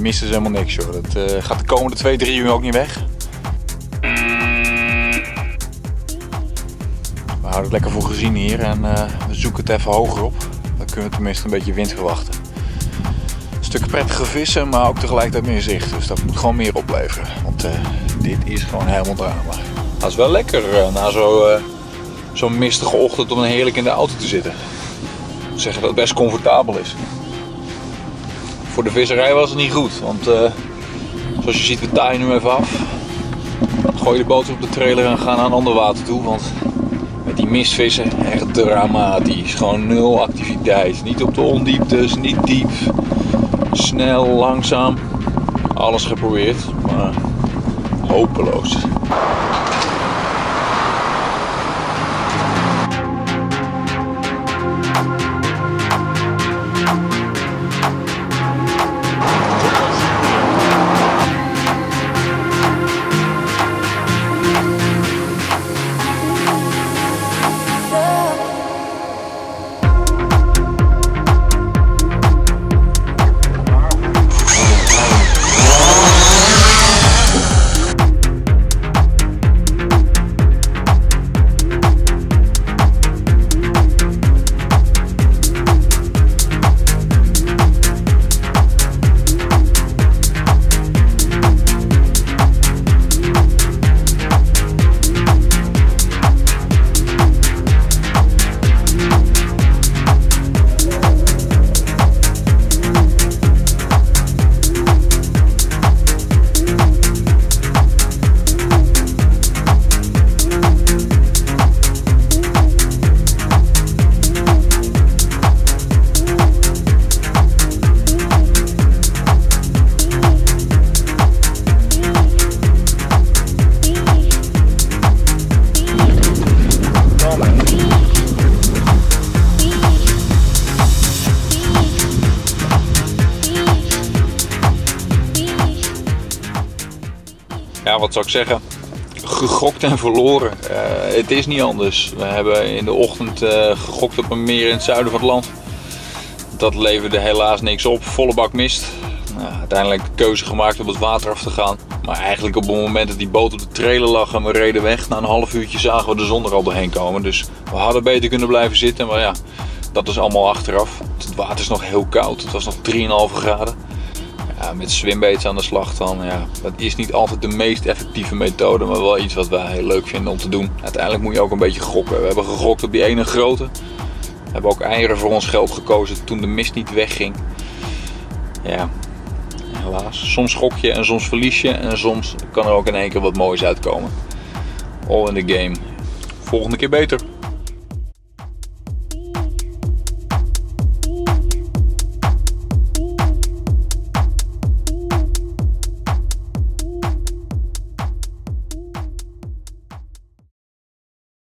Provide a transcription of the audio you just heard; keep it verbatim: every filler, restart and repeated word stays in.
mist is helemaal niks joh. Dat uh, gaat de komende twee, drie uur ook niet weg. We houden het lekker voor gezien hier en uh, we zoeken het even hoger op. Dan kunnen we tenminste een beetje wind verwachten. Een stuk prettige vissen, maar ook tegelijkertijd meer zicht. Dus dat moet gewoon meer opleveren. Want uh, dit is gewoon helemaal drama. Dat is wel lekker uh, na zo'n uh, zo'n mistige ochtend om dan heerlijk in de auto te zitten. Ik moet zeggen dat het best comfortabel is. Voor de visserij was het niet goed, want uh, zoals je ziet we taaien nu even af. Gooi de boot op de trailer en gaan naar een ander water toe, want met die mistvissen echt dramatisch. Gewoon nul activiteit. Niet op de ondieptes, niet diep. Snel, langzaam. Alles geprobeerd, maar hopeloos. Ja, wat zou ik zeggen? Gegokt en verloren. Uh, het is niet anders. We hebben in de ochtend uh, gegokt op een meer in het zuiden van het land. Dat leverde helaas niks op. Volle bak mist. Nou, uiteindelijk de keuze gemaakt om het water af te gaan. Maar eigenlijk op het moment dat die boot op de trailer lag en we reden weg, na een half uurtje zagen we de zon er al doorheen komen. Dus we hadden beter kunnen blijven zitten. Maar ja, dat is allemaal achteraf. Het water is nog heel koud. Het was nog drie komma vijf graden. Ja, met swimbaits aan de slag dan, ja, dat is niet altijd de meest effectieve methode, maar wel iets wat wij heel leuk vinden om te doen. Uiteindelijk moet je ook een beetje gokken. We hebben gegokt op die ene grote. We hebben ook eieren voor ons geld gekozen toen de mist niet wegging. Ja, helaas. Soms gok je en soms verlies je en soms kan er ook in één keer wat moois uitkomen. All in the game. Volgende keer beter.